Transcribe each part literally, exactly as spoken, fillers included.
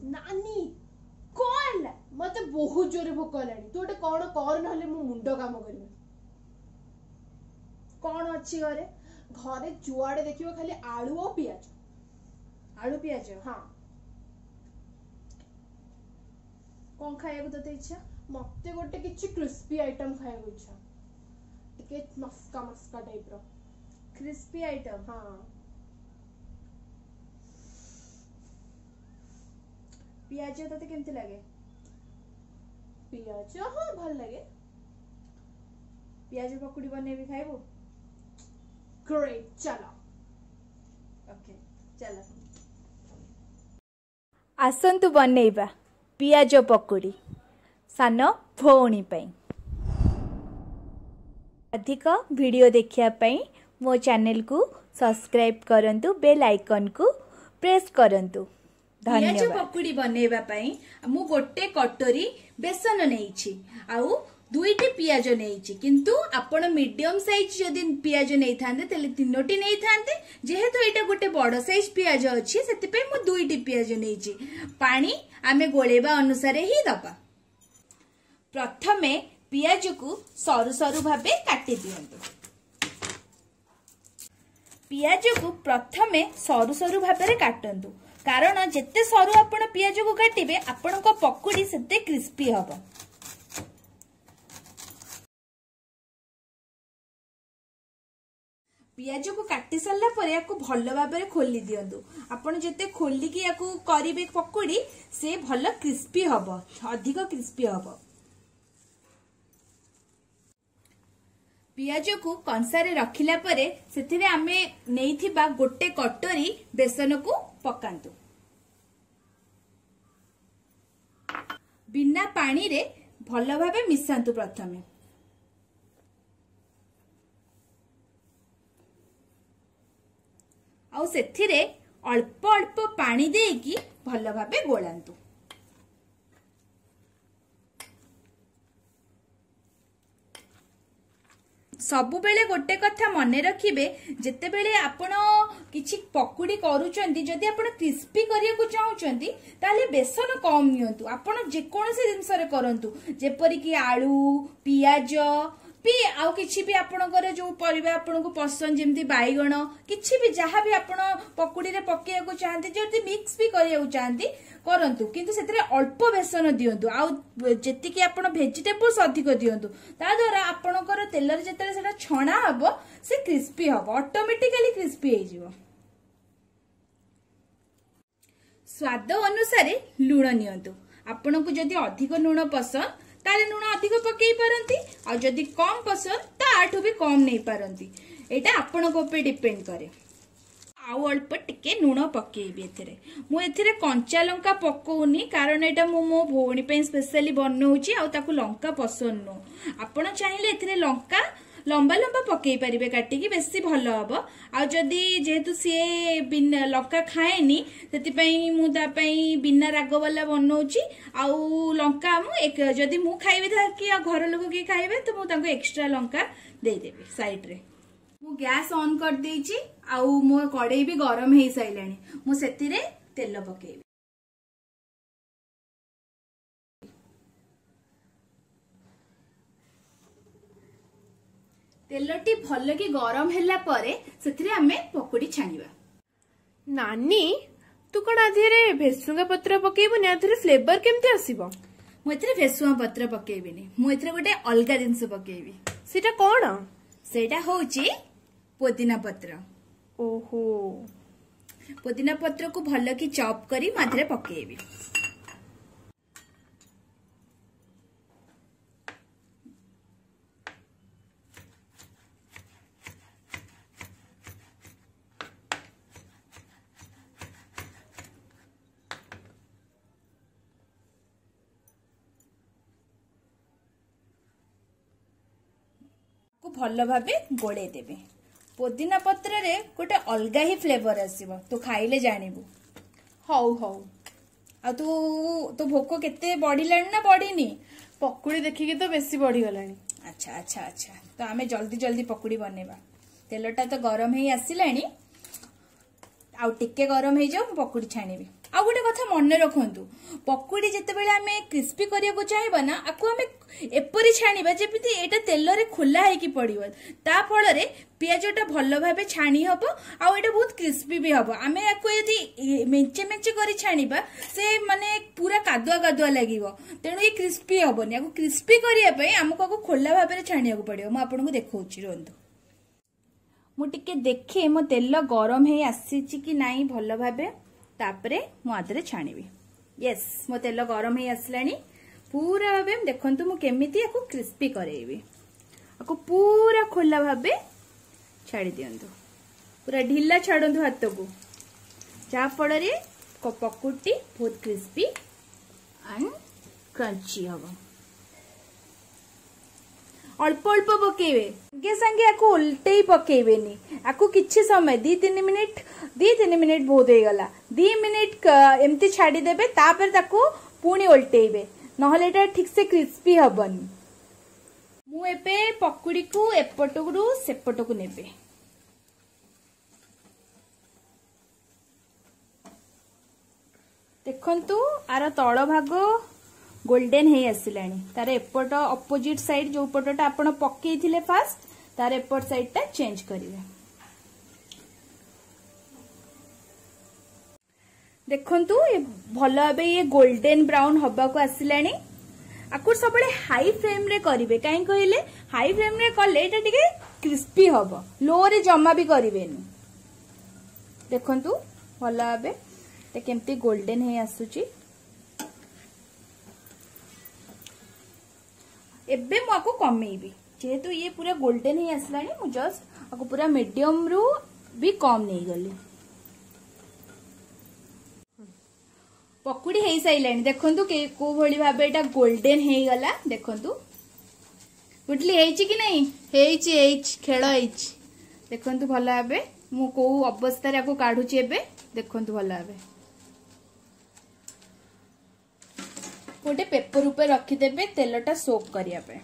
नानी कौन मत बहुत जोरे भोक हेलानी तू गोटे कौन कर ना मो मुंड काम कर कौन अच्छी घरे घरे जुआड़े देखियो खाली आलू और पियाज आलू पियाज हाँ कौन खाया तो इच्छा मत गोटे किछि क्रिस्पी आइटम खाया इच्छा टिके मस्का मस्का टाइप रो क्रिस्पी आइटम हाँ पियाज तते केमती लागे पियाज हाँ भल लगे पियाज पकुड़ी बनेबी खाइबो ग्रेट चलो ओके चलो आसंतु बनेइबा पियाज पकुड़ी सान भौणी पई अधिक वीडियो देखिया पई मो चैनल को सब्सक्राइब करंतु बेल आइकन को प्रेस करंतु पियाज पकुड़ी बनेबा पई मु गोटे कटोरी बेसन नेइछि आउ दुईटी पियाज नेइछि किंतु आपण मीडियम साइज जदि पियाज नै थांते तले तीनोटी नै थांते जेहेतु एटा गोटे बड़ साइज पियाज अछि सेति पे मु दुईटी पियाज नेइछि पानी आमे गोलेबा अनुसार ही दबा प्रथमे पियाज को सरु सरु भाबे काटी दियंतु पियाज को प्रथमे सरु सरु भाबे काटंतु कारण जेते सरु आपण पियाज को काटिबे आपण को पकुड़ी सेते क्रिस्पी हबो पियाज को काटी सारला परे याकू भलो भाबरे खोली दियंतु आपण जेते खोली की याकू करिबे पकुड़ी से भलो क्रिस्पी हबो अधिक क्रिस्पी हबो पियाज को कंसारे रखिला परे सेथिरे आमे नेइथिबा गोटे कटोरी बेसन को पकांतु बिना पानी रे भलो भाबे मिसांतु प्रथमे आउ सेथिरे अल्प अल्प पानी देकी भलो भाबे गोलांतु सबु बेले गोटे कथा मने रखिबे जेते बेले आपण किछि पकुड़ी करूचंती जदि आपण क्रिस्पी करिया को चाहुचंती ताले बेसन कम नियंतु आपण जे कोनसे जिंस रे करंतु जेपरि कि आलू पियाज पी आउ किछि भी आपणकर जो परिबा आपन को पसंद जेमती बाईगण किछि भी जहा भी आपण पकुड़ी रे पकेया को चाहंती जदि मिक्स भी करिया को चाहंती करंतु किंतु सेतरे अल्प बेसन दियंतु आउ जेति कि आपण वेजिटेबल्स अधिक दियंतु ता द्वारा आपणकर तेलर जेतले सेटा छणा हबो से क्रिस्पी हबो ऑटोमेटिकली क्रिस्पी हे जिवो स्वाद अनुसार लूण नियंतु आपण को जदि अधिक लूण पसंद ताले लूण अधिक पकई पारंती आ जदि कम पसंद ता आठु भी कम नहीं पारंती एटा आपण को पे डिपेंड करे आउ अल्प टिके लूण पकेबी एथिरे मु एथिरे कंचा लंका पकोउनी कारण एटा मु मो भौणी पे स्पेशली बनौची आ ताकू लंका पसंद नो आपण चाहिले एथिरे लंका लंबा लंबा पकई पारिबे काटिकी बेसी भलो हबो आ जदि जेहेतु सी बिना लंका खाएनी सेति पई मु ता पई बिना राग वाला बनौची आउ लंका मु एक जदि मु खाइबे था कि घर लोग के खाइबे तो मु तांको एक्स्ट्रा लंका दे देबे साइड रे मु गैस ऑन कर देइची आउ मो कड़ाई भी गरम हेई साइलानी मु सेतिरे तेल पकेबी तेलटी भल कि गरम हैला परे सेथिरे हमें पकोड़ी छानिबा नानी तू कोन आधेरे भेसुंगा पत्र पकेबो ने आधेरे फ्लेवर केमते आसीबो मु एथिरे भेसुंगा पत्र पकेबिनी मु एथिरे गोटे अलगा जिंस पकेबी सेटा कोन सेटा होची पुदीना पत्र ओहो पुदीना पत्र को भल कि चॉप करी माथरे पकेबी भल भाबे गोड़े देबे पुदीना पत्र रे गोटे अलगा ही फ्लेवर आसीबो तो खाइले जानिबू हौ हौ आ तू तो भोक केते बढ़िलानी ना बढ़िनी पकुड़ी देखिकी तो बेसी बढ़ी गलानी अच्छा अच्छा अच्छा तो आमे जल्दी जल्दी पकुड़ी बनेबा तेलटा तो गरम ही आसिलानी आउ टिके गरम हे जाऊ पकुड़ी छाणीबी आ गोटे कथा मन रखु पकुड़ी जिते आम क्रिस्पी करने चाहिए ना आपको आम एपरी छाणीबा जेमिति एटा तेल रे खुला होइकी पड़िबो ता फल रे पियाजटा भल भाबे छाणी हबो आ एटा बहुत क्रिस्पी भी हबो। आमे याको यदि मेंचे मेंचे करी छाणीबा से माने पूरा कादुआ कादुआ लागिबो तेणु ये क्रिस्पी हबोनी। याको क्रिस्पी करिया पई हमको आको खुला भाबे रे छाणियाको पड़िबो। म आपनको देखौछि रहंतु मु टिके देखे मो तेल गरम हे आसीछि कि नाही भल भाबे तापरे मु आदरे छाणीबी। यस मो तेल गरम हे आसलानी पूरा भाबे देखंतु मु केमिति याको क्रिस्पी करेबी। आको पूरा खोला भाबे छाड़ी दियंतु पूरा ढिला छाड़ंतु हाथ को जा फल रे पकुड़ी बहुत क्रिस्पी एंड क्रंची हबो। अल्प अल्प पकेबे संगे संगे आको उल्टे ही पकेबेनी आको किछि समय दी तीन मिनिट दी तीन मिनिट बहुत हो गला दी मिनिट एमती छाड़ी देबे तापर ताको पुणी उल्टेबे नहले एटा ठीक से क्रिस्पी हबनी। मु एबे पकुड़ी को एपटकरू सेपटकू नेबे देखंतु आर तळ भाग गोल्डन हे आसिलानी तार एपट अपोजिट साइड जो पटटा आपण पकेइथिले फास्ट तार एपट साइडटा चेंज करिवे। देखंतु ये भल भाबे ये गोल्डन ब्राउन हबा को आसिलानी आकु सबले हाई फ्लेम रे करिवे काई कहले हाई फ्लेम रे कले एटा टिके क्रिस्पी हबो लो रे जम्मा भी करिवेनी। देखंतु भल भाबे ते केमती गोल्डन हे आसुची एबे मु आको कमेइबी जेहेतु ये पूरा गोल्डन ही आसलानी मु जस्ट आको पूरा मीडियम रु भी कम नहीं गली। पकुड़ी हे साइलानी देखंतु के को भली भाबे एटा गोल्डन हे गला देखंतु गुटली हेची कि नहीं हेची हेची खेळ हेची देखंतु भल भाबे मु को अवस्था रे आको काढुची एबे देखंतु भल भाबे गोटे पेपर ऊपर रखीदेवे तेलटा सोक करिया पे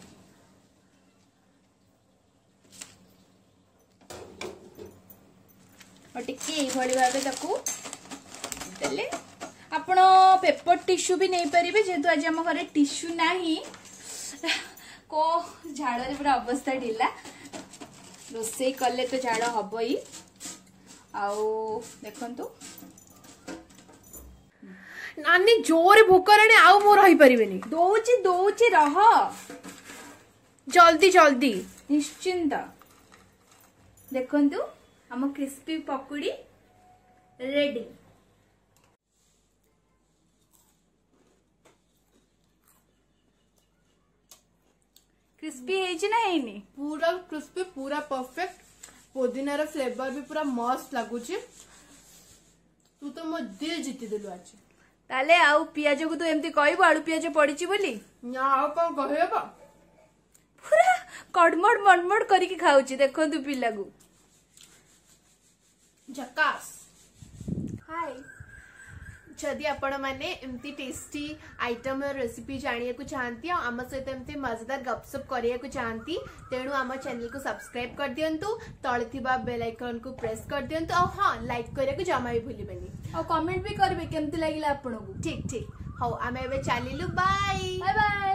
और टिके एभली भाबे ताकू देले आपण पेपर टिश्यू भी नहीं परिबे जेतु आज हम घरे टिश्यू नाही को झाड़ रे पूरा अवस्था ढिला रोसे कले तो झाड़ हबो ही आउ देखंतु नानी जोर भोक राणी आउ मो रही परिबेनी दोची दोची रह जल्दी जल्दी निश्चिंत। देखंतु हम क्रिस्पी पकुड़ी रेडी। क्रिस्पी हेची ना हेनी पूरा क्रिस्पी पूरा परफेक्ट पुदीना रो फ्लेवर भी पूरा मस्त लागुची तू तो मो दिल जीति देलु आज ताले आउ पियाज को तू एमती कहबो आलू पियाज पड़ीची बोली ना आउ कोन कहबो पूरा कड़मड़ मड़मड़ करके खाऊची देखंतु पिला को झकास। हाय जदि आपण माने एमती टेस्टी आइटम और रेसिपी जानिया को चाहती आम सहित एमती मजेदार गपसप करिया को चाहती तेणु आम चैनल को सब्सक्राइब कर दियंतु तळे थिबा बेल आइकन को प्रेस कर दियंतु और हां लाइक करिया को जमा भी भूलिबेनी और कमेंट भी करबे केमती लागिला आपन को। ठीक ठीक हौ आमे एबे चलिलु बाय बाय बाय।